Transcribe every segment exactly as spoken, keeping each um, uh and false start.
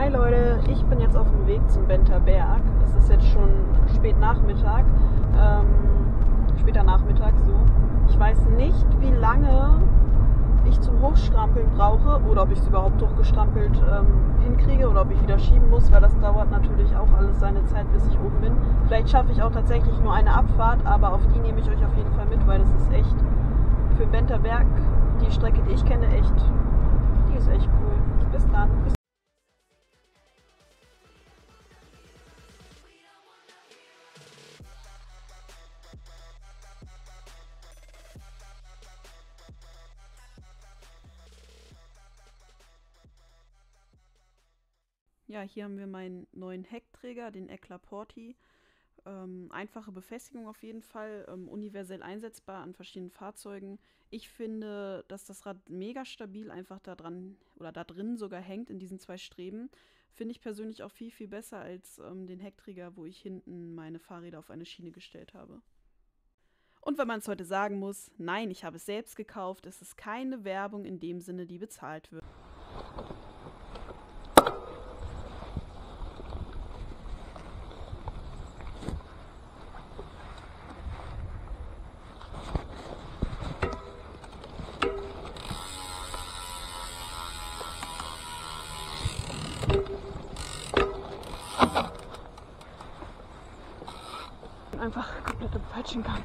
Hi Leute, ich bin jetzt auf dem Weg zum Benter Berg. Es ist jetzt schon spät Nachmittag, ähm, später Nachmittag so. Ich weiß nicht, wie lange ich zum Hochstrampeln brauche oder ob ich es überhaupt hochgestrampelt ähm, hinkriege oder ob ich wieder schieben muss, weil das dauert natürlich auch alles seine Zeit, bis ich oben bin. Vielleicht schaffe ich auch tatsächlich nur eine Abfahrt, aber auf die nehme ich euch auf jeden Fall mit, weil das ist echt für den Benter Berg, die Strecke, die ich kenne, echt, die ist echt cool. Bis dann. Bis Ja, hier haben wir meinen neuen Heckträger, den Ekla Porti. Ähm, einfache Befestigung auf jeden Fall, ähm, universell einsetzbar an verschiedenen Fahrzeugen. Ich finde, dass das Rad mega stabil einfach da dran oder da drin sogar hängt in diesen zwei Streben. Finde ich persönlich auch viel, viel besser als ähm, den Heckträger, wo ich hinten meine Fahrräder auf eine Schiene gestellt habe. Und wenn man es heute sagen muss, nein, ich habe es selbst gekauft. Es ist keine Werbung in dem Sinne, die bezahlt wird. Einfach komplett im falschen Gang.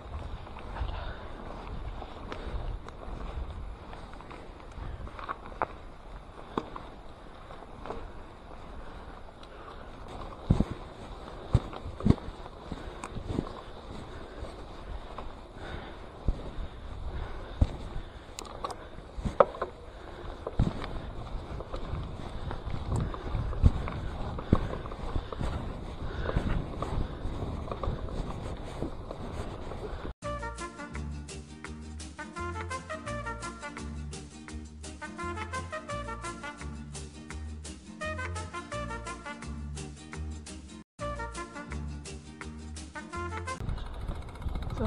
So.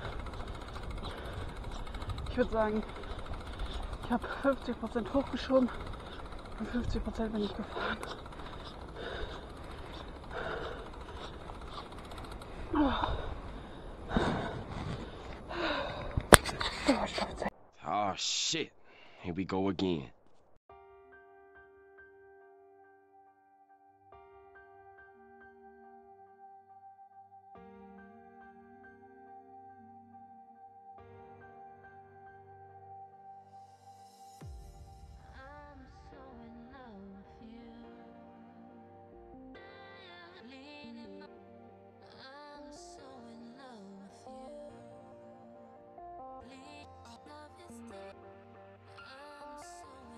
Ich würde sagen, ich habe fünfzig Prozent hochgeschoben und fünfzig Prozent bin ich gefahren. Oh shit, here we go again. I'm so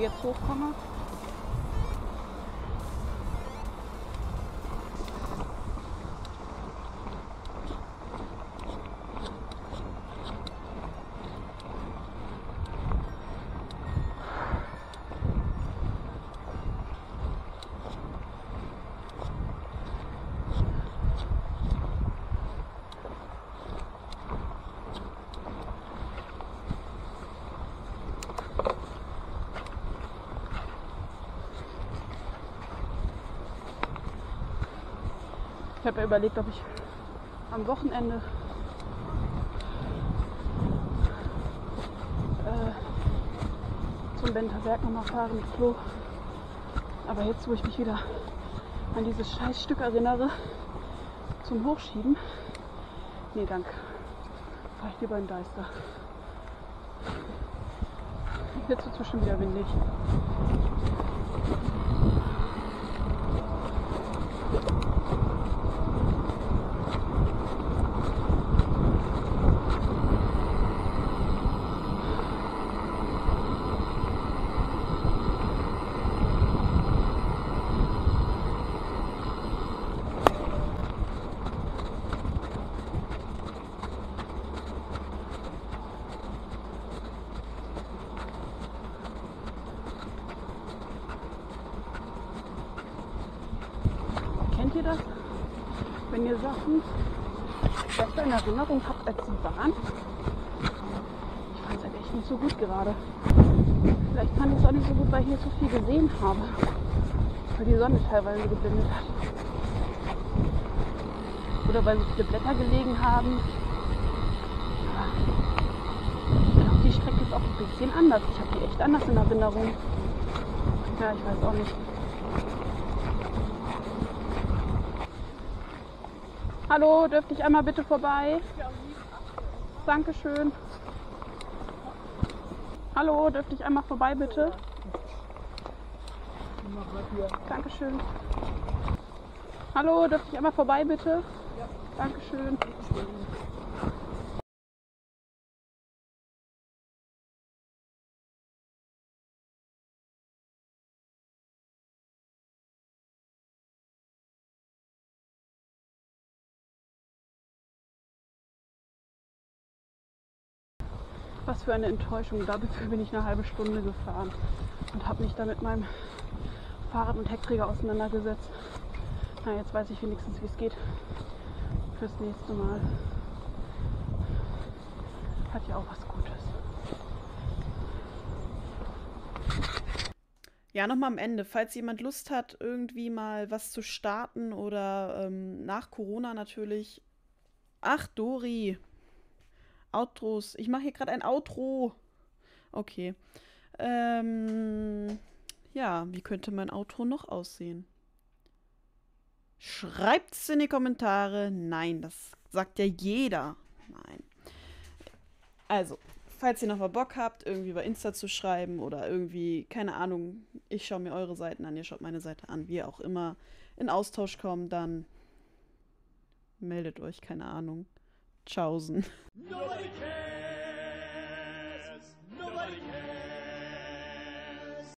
jetzt hochkomme. Ich habe ja überlegt, ob ich am Wochenende äh, zum Benter Berg nochmal fahre mit Flo. Aber jetzt, wo ich mich wieder an dieses Scheißstück erinnere, zum Hochschieben, nee, danke, fahre ich lieber in Deister. Jetzt wird es schon wieder windig. Kennt ihr das? Wenn ihr Sachen besser in Erinnerung habt als die waren? Ich fand es halt echt nicht so gut gerade. Vielleicht fand ich es auch nicht so gut, weil ich hier so viel gesehen habe. Weil die Sonne teilweise geblendet hat. Oder weil so viele Blätter gelegen haben. Ich glaube, die Strecke ist auch ein bisschen anders. Ich habe die echt anders in Erinnerung. Ja, ich weiß auch nicht. Hallo, dürfte ich einmal bitte vorbei? Dankeschön. Hallo, dürfte ich einmal vorbei bitte? Dankeschön. Hallo, dürfte ich einmal vorbei bitte? Dankeschön. Was für eine Enttäuschung. Dafür bin ich eine halbe Stunde gefahren und habe mich da mit meinem Fahrrad und Heckträger auseinandergesetzt. Na, jetzt weiß ich wenigstens, wie es geht fürs nächste Mal. Hat ja auch was Gutes. Ja, nochmal am Ende. Falls jemand Lust hat, irgendwie mal was zu starten oder ähm, nach Corona natürlich. Ach, Dori. Outros. Ich mache hier gerade ein Outro. Okay. Ähm, ja, wie könnte mein Outro noch aussehen? Schreibt's in die Kommentare. Nein, das sagt ja jeder. Nein. Also, falls ihr noch mal Bock habt, irgendwie bei Insta zu schreiben oder irgendwie, keine Ahnung, ich schaue mir eure Seiten an, ihr schaut meine Seite an, wie auch immer, in Austausch kommen, dann meldet euch, keine Ahnung. Tschaußen. Nobody cares.